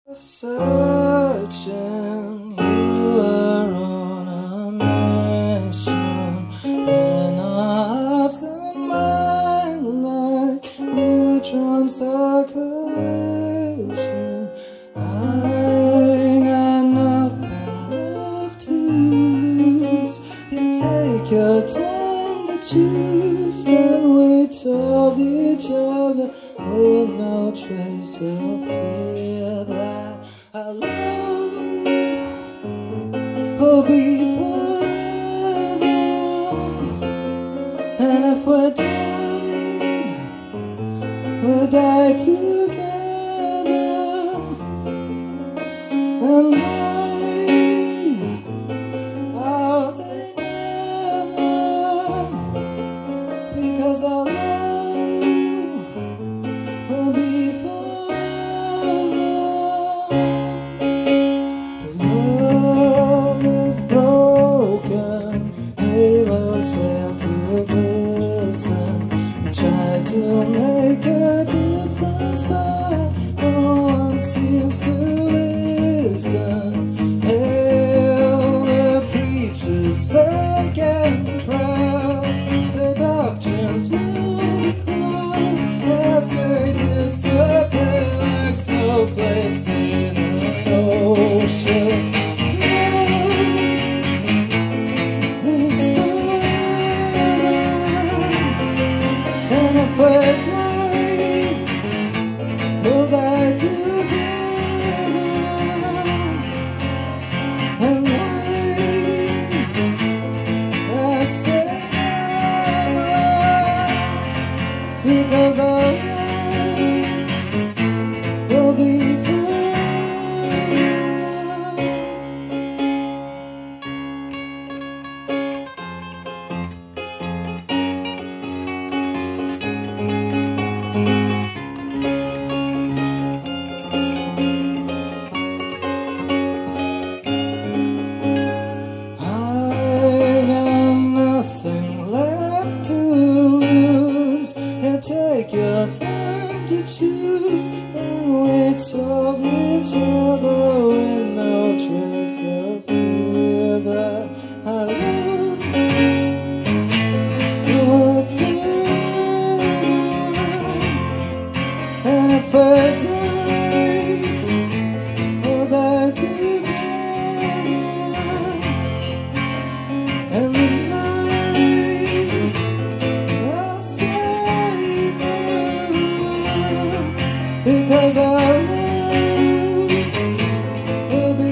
Searching, you were on a mission. When our hearts combine like neutrons, stuck collision. I got nothing left to lose. You take your time to choose, and we told each other with no trace of fear that our love will be forever. And if we die, we'll die together. And I'll say never, because our love will be forever. The love is broken, halos fail to glisten. We try to make a difference, but no one seems to listen. Hail the preachers, fake and proud. The doctrines will decline as they disappear like snowflakes in an ocean. Love is forever, and if we die, we'll die together. And I say never, because our love will be forever. I got nothing left to lose. You take your time to choose, and we told each other with no trace of fear that our love will forever. And if we die, we'll die together. And the night I'll say never, because our love will be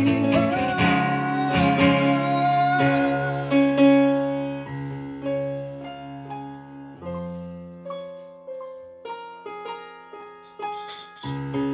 forever.